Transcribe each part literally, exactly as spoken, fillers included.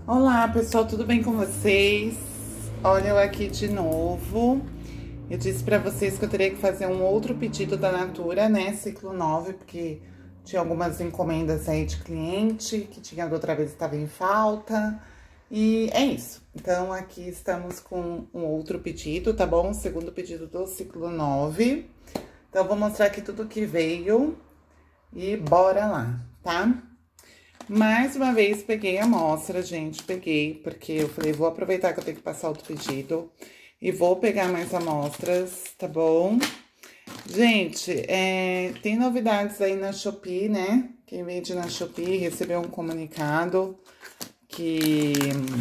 Olá, pessoal, tudo bem com vocês? Olha eu aqui de novo. Eu disse pra vocês que eu teria que fazer um outro pedido da Natura, né? Ciclo nove, porque tinha algumas encomendas aí de cliente, que tinha da outra vez estava em falta. E é isso. Então, aqui estamos com um outro pedido, tá bom? Segundo pedido do ciclo nove. Então, eu vou mostrar aqui tudo que veio e bora lá, tá? Mais uma vez, peguei a amostra, gente, peguei, porque eu falei, vou aproveitar que eu tenho que passar outro pedido e vou pegar mais amostras, tá bom? Gente, é, tem novidades aí na Shopee, né? Quem vende na Shopee recebeu um comunicado que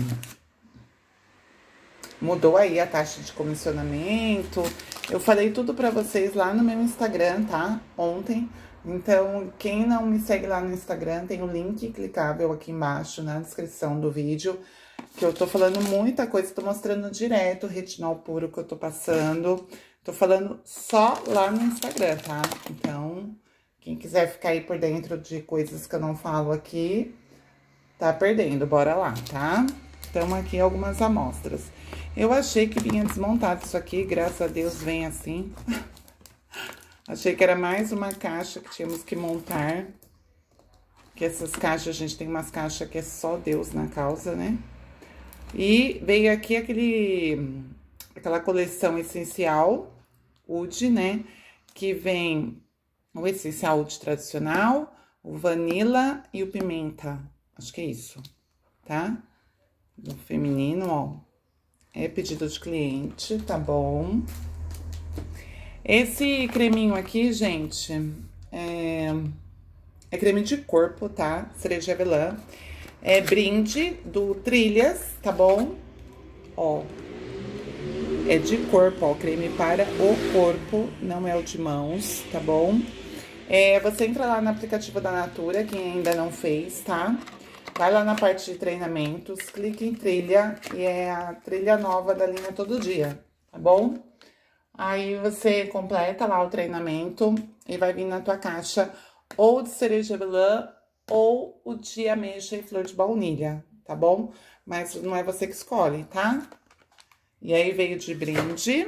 mudou aí a taxa de comissionamento. Eu falei tudo pra vocês lá no meu Instagram, tá? Ontem. Então, quem não me segue lá no Instagram, tem o um link clicável aqui embaixo na descrição do vídeo, que eu tô falando muita coisa, tô mostrando direto o retinol puro que eu tô passando. Tô falando só lá no Instagram, tá? Então, quem quiser ficar aí por dentro de coisas que eu não falo aqui, tá perdendo, bora lá, tá? Então, aqui algumas amostras. Eu achei que vinha desmontado isso aqui, graças a Deus vem assim. Achei que era mais uma caixa que tínhamos que montar. Que essas caixas, a gente tem umas caixas que é só Deus na causa, né? E veio aqui aquele, aquela coleção essencial Oud, né? Que vem o essencial Oud tradicional, o vanilla e o pimenta. Acho que é isso, tá? Do feminino, ó. É pedido de cliente, tá bom? Esse creminho aqui, gente, é, é creme de corpo, tá? Cereja avelã. É brinde do Trilhas, tá bom? Ó, é de corpo, ó, creme para o corpo, não é o de mãos, tá bom? É, você entra lá no aplicativo da Natura, quem ainda não fez, tá? Vai lá na parte de treinamentos, clique em trilha, e é a trilha nova da linha Todo Dia, tá bom? Aí, você completa lá o treinamento e vai vir na tua caixa ou de cereja avelã ou o de ameixa e flor de baunilha, tá bom? Mas não é você que escolhe, tá? E aí, veio de brinde.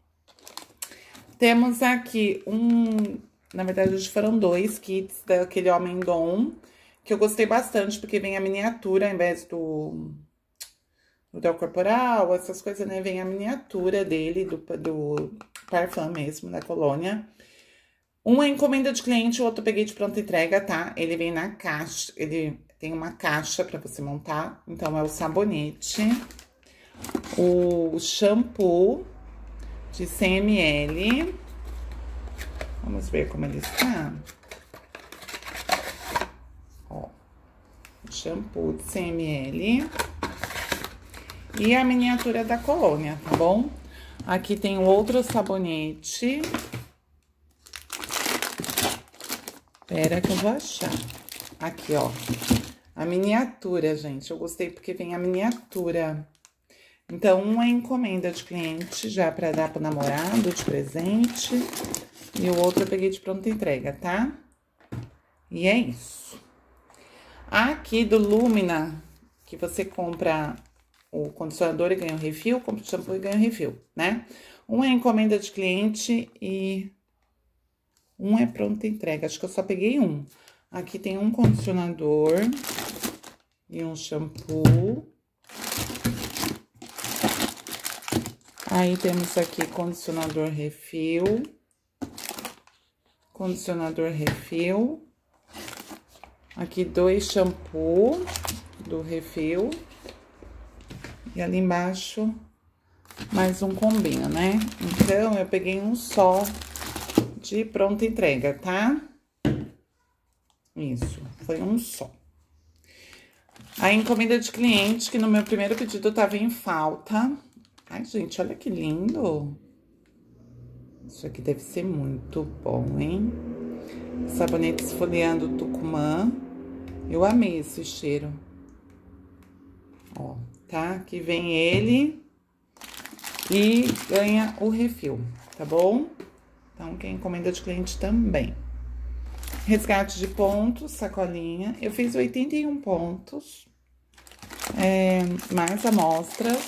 Temos aqui um... Na verdade, hoje foram dois kits daquele Homem Dom, que eu gostei bastante, porque vem a miniatura ao invés do... O Del Corporal, essas coisas, né? Vem a miniatura dele, do, do parfum mesmo, da colônia. Um é encomenda de cliente, o outro eu peguei de pronta entrega, tá? Ele vem na caixa, ele tem uma caixa pra você montar. Então, é o sabonete, o shampoo de cem mililitros. Vamos ver como ele está. Ó, shampoo de cem mililitros. E a miniatura da colônia, tá bom? Aqui tem outro sabonete. Espera que eu vou achar. Aqui, ó. A miniatura, gente. Eu gostei porque vem a miniatura. Então, um é encomenda de cliente, já pra dar pro namorado de presente. E o outro eu peguei de pronta entrega, tá? E é isso. Aqui do Lumina, que você compra... o condicionador e ganha um refil, compra o shampoo e ganha um refil, né? Um é encomenda de cliente e um é pronta entrega. Acho que eu só peguei um. Aqui tem um condicionador e um shampoo. Aí temos aqui condicionador refil. Condicionador refil. Aqui dois shampoo do refil. E ali embaixo, mais um combinho, né? Então, eu peguei um só de pronta entrega, tá? Isso, foi um só. A encomenda de cliente, que no meu primeiro pedido tava em falta. Ai, gente, olha que lindo. Isso aqui deve ser muito bom, hein? Sabonete esfoliando Tucumã. Eu amei esse cheiro. Ó. Tá? Que vem ele e ganha o refil, tá bom? Então, quem encomenda de cliente também. Resgate de pontos, sacolinha. Eu fiz oitenta e um pontos. É, mais amostras.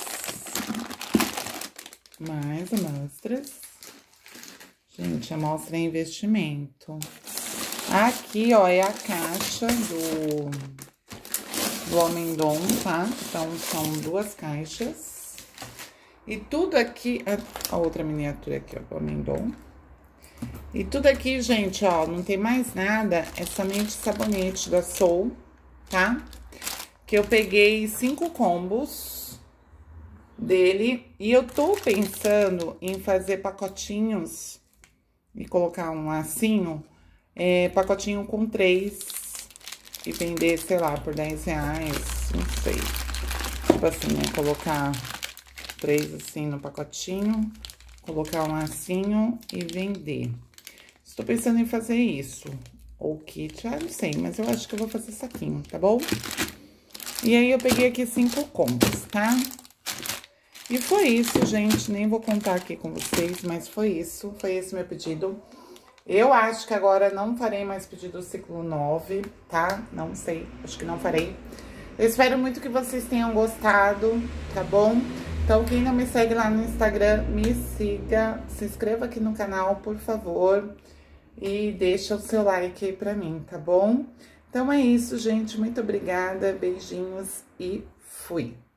Mais amostras. Gente, amostra é investimento. Aqui, ó, é a caixa do, do Homem-Dom, tá? Então, são duas caixas. E tudo aqui... A, a outra miniatura aqui, ó, do Homem-Dom. E tudo aqui, gente, ó, não tem mais nada. É somente sabonete da Soul, tá? Que eu peguei cinco combos dele. E eu tô pensando em fazer pacotinhos e colocar um lacinho, é, pacotinho com três e vender, sei lá, por dez reais, não sei. Tipo assim, né, colocar três assim no pacotinho, colocar um lacinho e vender. Estou pensando em fazer isso. Ou kit, ah, não sei, mas eu acho que eu vou fazer saquinho, tá bom? E aí, eu peguei aqui cinco combos, tá? E foi isso, gente. Nem vou contar aqui com vocês, mas foi isso. Foi esse meu pedido. Eu acho que agora não farei mais pedido do ciclo nove, tá? Não sei, acho que não farei. Eu espero muito que vocês tenham gostado, tá bom? Então, quem não me segue lá no Instagram, me siga. Se inscreva aqui no canal, por favor. E deixa o seu like aí pra mim, tá bom? Então, é isso, gente. Muito obrigada. Beijinhos e fui!